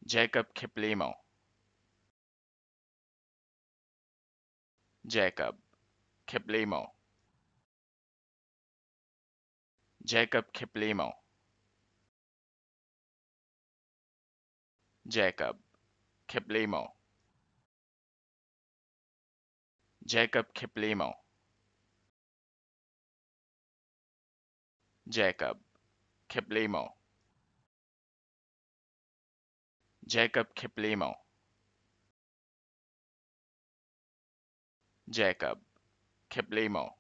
Jacob Kiplimo. Jacob Kiplimo. Jacob Kiplimo. Jacob Kiplimo. Jacob Kiplimo. Jacob Kiplimo. Jacob Kiplimo. Jacob Kiplimo.